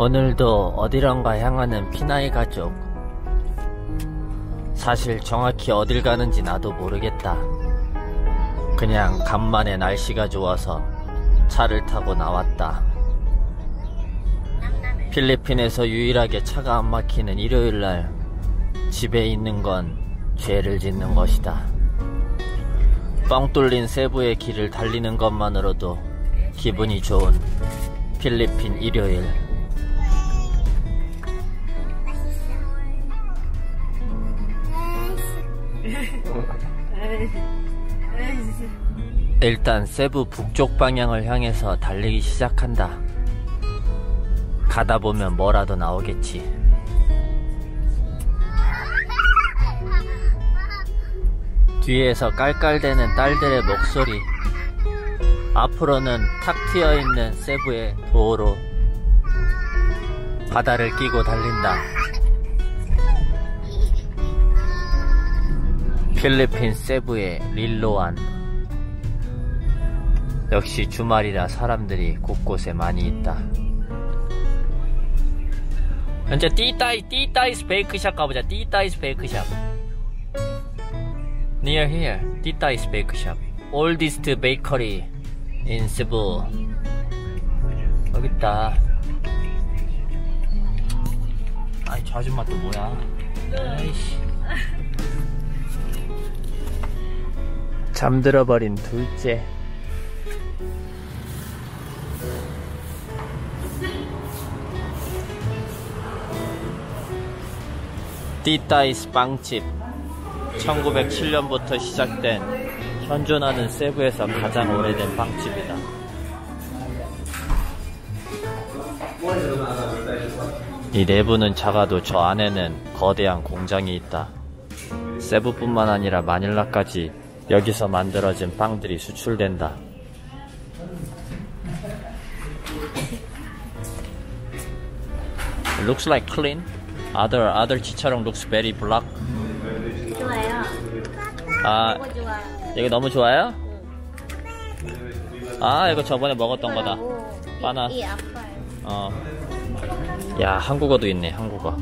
오늘도 어디론가 향하는 피나이 가족. 사실 정확히 어딜 가는지 나도 모르겠다. 그냥 간만에 날씨가 좋아서 차를 타고 나왔다. 필리핀에서 유일하게 차가 안 막히는 일요일날 집에 있는 건 죄를 짓는 것이다. 뻥 뚫린 세부의 길을 달리는 것만으로도 기분이 좋은 필리핀 일요일. 일단 세부 북쪽 방향을 향해서 달리기 시작한다. 가다 보면 뭐라도 나오겠지. 뒤에서 깔깔대는 딸들의 목소리, 앞으로는 탁 트여있는 세부의 도로, 바다를 끼고 달린다. 필리핀 세부의 릴로안. 역시 주말이라 사람들이 곳곳에 많이 있다. 현재 띠따이스 베이크샵 가보자. 띠따이스 베이크샵 Near here, 띠따이스 베이크샵 Oldest bakery in Cebu. 여깄다. 아이 저 아줌마 또 뭐야. 아이씨. 잠들어버린 둘째. 띠따이스 빵집. 1907년부터 시작된 현존하는 세부에서 가장 오래된 빵집이다. 이 내부는 작아도 저 안에는 거대한 공장이 있다. 세부뿐만 아니라 마닐라까지 여기서 만들어진 빵들이 수출된다. It looks like clean. Other chicharon looks very black. 좋아요. 아, 너무 좋아. 이거 너무 좋아요? 아, 이거 저번에 먹었던 거다. 바나. 이 아파요. 야, 한국어도 있네, 한국어.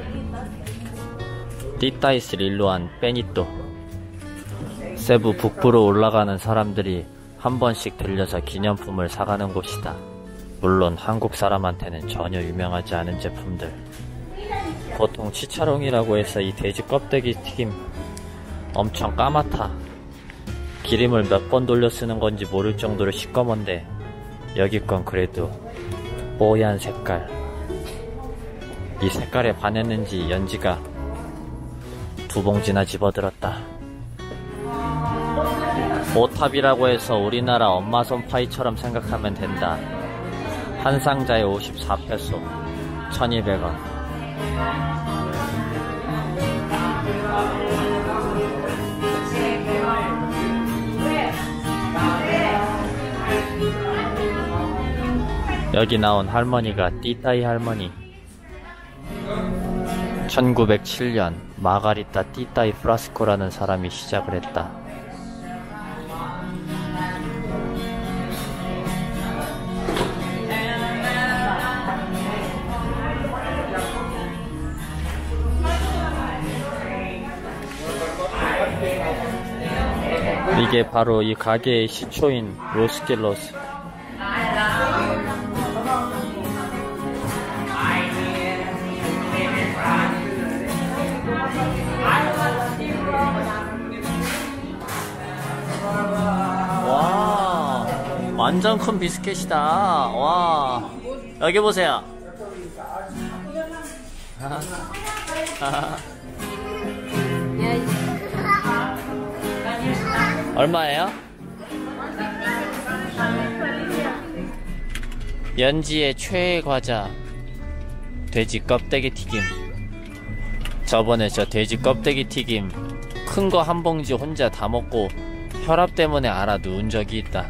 띠따이스 릴로안 빼니또. 세부 북부로 올라가는 사람들이 한 번씩 들려서 기념품을 사가는 곳이다. 물론 한국 사람한테는 전혀 유명하지 않은 제품들. 보통 치차롱이라고 해서 이 돼지 껍데기 튀김 엄청 까맣다. 기름을 몇 번 돌려 쓰는 건지 모를 정도로 시꺼먼데 여기 건 그래도 뽀얀 색깔. 이 색깔에 반했는지 연지가 2봉지나 집어들었다. 오탑이라고 해서 우리나라 엄마 손 파이처럼 생각하면 된다. 한 상자에 54페소, 1200원. 여기 나온 할머니가 띠따이 할머니. 1907년 마가리타 띠따이 프라스코라는 사람이 시작을 했다. 이게 바로 이 가게의 시초인 로스킬로스. 와, 완전 큰 비스켓이다. 와, 여기 보세요. 얼마예요? 연지의 최애 과자 돼지 껍데기 튀김. 저번에 저 돼지 껍데기 튀김 큰 거 한 봉지 혼자 다 먹고 혈압 때문에 알아 누운 적이 있다.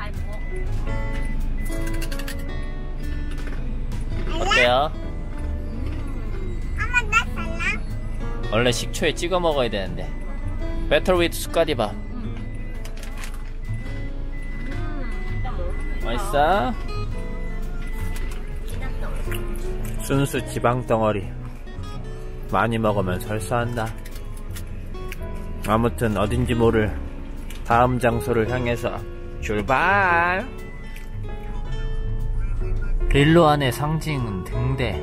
어때요? 원래 식초에 찍어 먹어야 되는데. Better with 숟가리밥. 맛있어? 순수 지방 덩어리. 많이 먹으면 설사한다. 아무튼 어딘지 모를 다음 장소를 향해서 출발! 릴로안의 상징은 등대.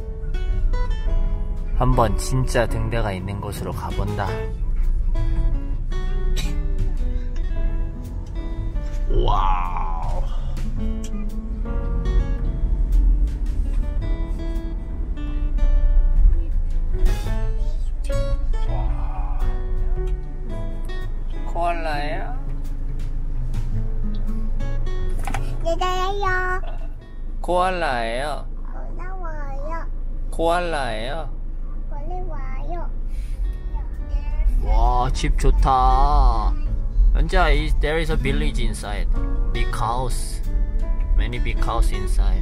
한번 진짜 등대가 있는 곳으로 가본다. 와우. 코알라예요? 얘들아요. 코알라예요. 올라와요. 코알라예요. 빨리 와요. 와, 집 좋다. 연자, there is a village inside. Big house. Many big house inside.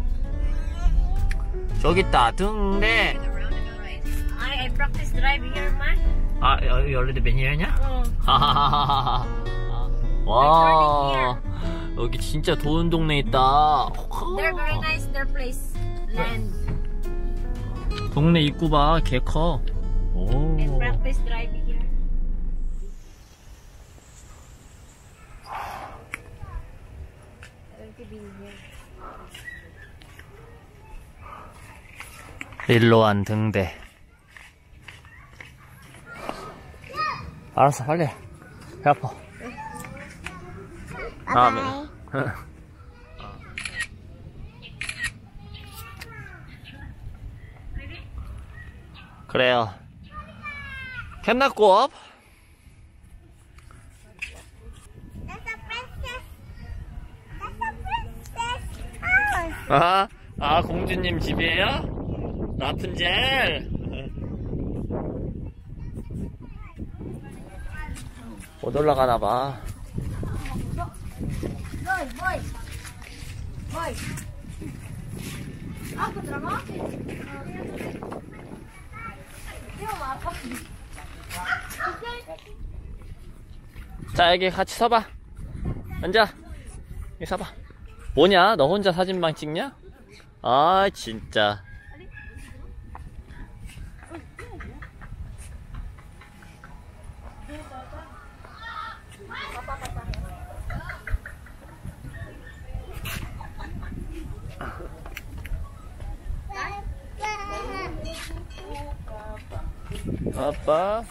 저기 있다, 등대. I practice drive here, man. 아, you already been here냐? 와, 여기 진짜 좋은 동네 있다. They're very nice, their place. Land. 동네 입구 봐, 개 커. 오. And practice driving here. Going to be here. 릴로안 등대. 알았어, 빨리. 배 아파. Bye-bye. 그래요. Can I go up? That's a princess. That's a princess house. 아, 공주님 집이에요? 라푼젤. 못 올라가나봐. Boy, boy. Boy. Ako dramatic. 자, 여기 같이 서봐. 앉아. 여기 서봐. 뭐냐? 너 혼자 사진방 찍냐? 아, 진짜. 아빠.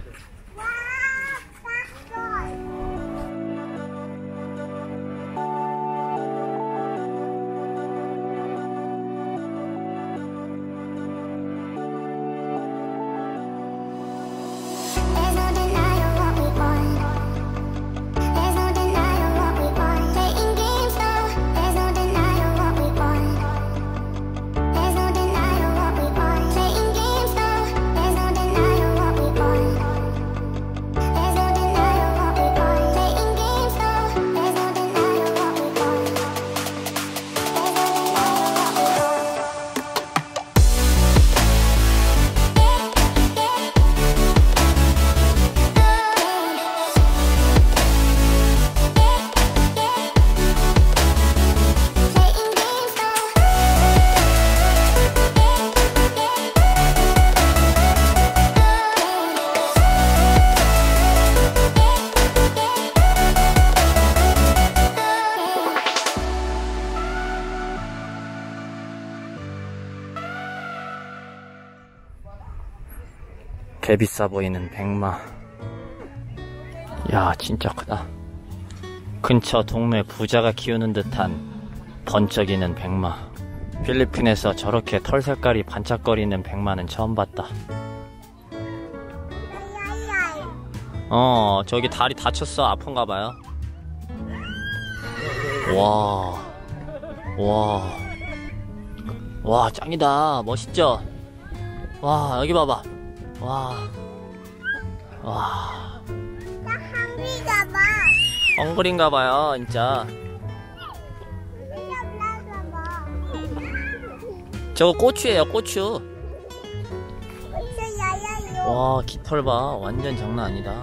개 비싸 보이는 백마. 야, 진짜 크다. 근처 동네 부자가 키우는 듯한 번쩍이는 백마. 필리핀에서 저렇게 털 색깔이 반짝거리는 백마는 처음 봤다. 저기 다리 다쳤어. 아픈가 봐요. 와, 짱이다. 멋있죠? 와, 여기 봐봐. 와. 나 한비가 봐. 엉글인가 봐요, 진짜. 봐. 저거 고추예요, 고추. 야야요. 와, 깃털 봐. 완전 장난 아니다.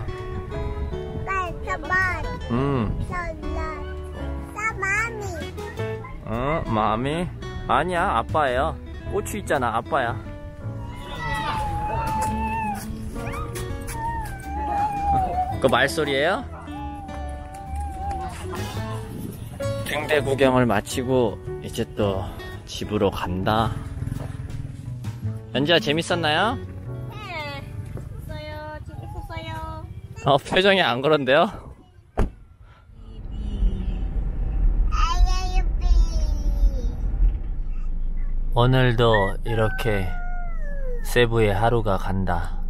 사마미. 마음이. 아니야, 아빠예요. 고추 있잖아, 아빠야. 그 말소리예요? 등대 구경을 마치고 이제 또 집으로 간다. 연지야, 재밌었나요? 네. 재밌었어요. 재밌었어요. 표정이 안 그런데요? 아야유삐. 오늘도 이렇게 세부의 하루가 간다.